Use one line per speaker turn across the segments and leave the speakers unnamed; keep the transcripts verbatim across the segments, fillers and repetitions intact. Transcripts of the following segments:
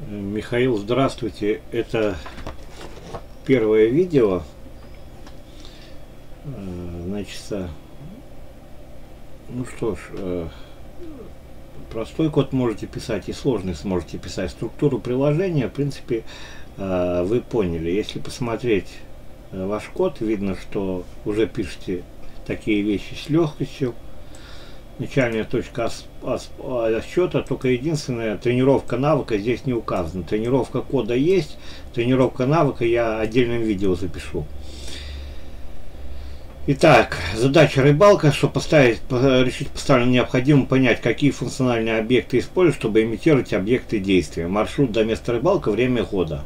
Михаил, здравствуйте. Это первое видео. Значит, ну что ж, простой код можете писать и сложный сможете писать. Структуру приложения, в принципе, вы поняли. Если посмотреть ваш код, видно, что уже пишете такие вещи с легкостью. Начальная точка отсчета, только единственная тренировка навыка здесь не указана. Тренировка кода есть, тренировка навыка я отдельным видео запишу. Итак, задача рыбалка, чтобы поставить, решить поставлено, необходимо понять, какие функциональные объекты использовать, чтобы имитировать объекты действия. Маршрут до места рыбалка, время года.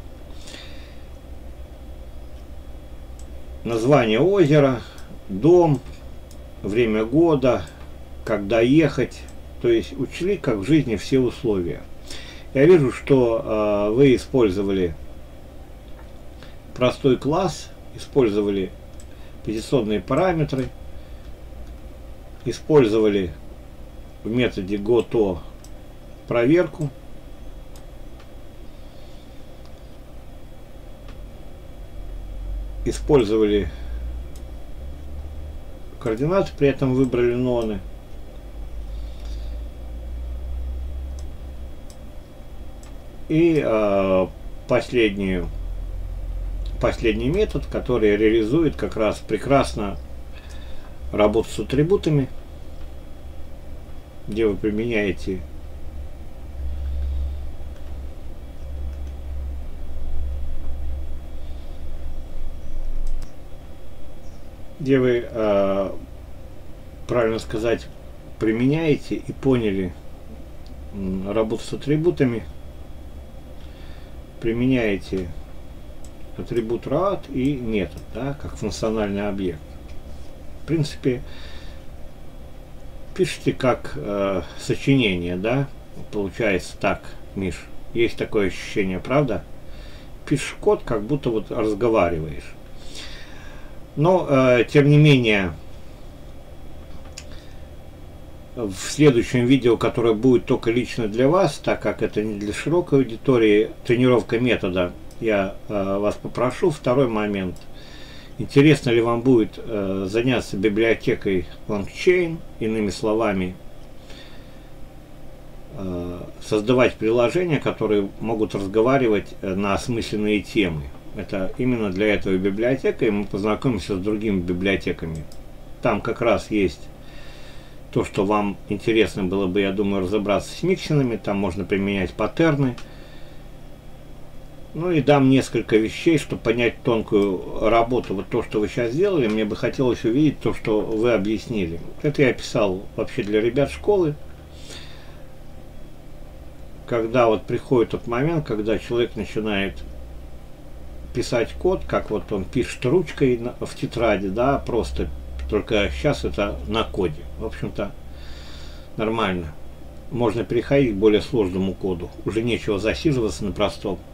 Название озера, дом, время года, когда ехать, то есть учли, как в жизни, все условия. Я вижу, что э, вы использовали простой класс, использовали позиционные параметры, использовали в методе goto проверку, использовали координаты, при этом выбрали ноны. И э, последнюю, последний метод, который реализует как раз прекрасно работу с атрибутами, где вы применяете где вы, э, правильно сказать, применяете и поняли работу с атрибутами. Применяете атрибут route и метод, да, как функциональный объект. В принципе, пишите как э, сочинение, да, получается так, Миш, есть такое ощущение, правда? Пишешь код, как будто вот разговариваешь. Но, э, тем не менее, в следующем видео, которое будет только лично для вас, так как это не для широкой аудитории, тренировка метода, я э, вас попрошу. Второй момент. Интересно ли вам будет э, заняться библиотекой LangChain, иными словами, э, создавать приложения, которые могут разговаривать на осмысленные темы. Это именно для этого библиотека, и мы познакомимся с другими библиотеками. Там как раз есть то, что вам интересно было бы, я думаю, разобраться с миксинами. Там можно применять паттерны. Ну и дам несколько вещей, чтобы понять тонкую работу. Вот то, что вы сейчас сделали, мне бы хотелось увидеть то, что вы объяснили. Это я писал вообще для ребят школы. Когда вот приходит тот момент, когда человек начинает писать код, как вот он пишет ручкой в тетради, да, просто. Только сейчас это на коде. В общем-то, нормально. Можно переходить к более сложному коду. Уже нечего засиживаться на простом.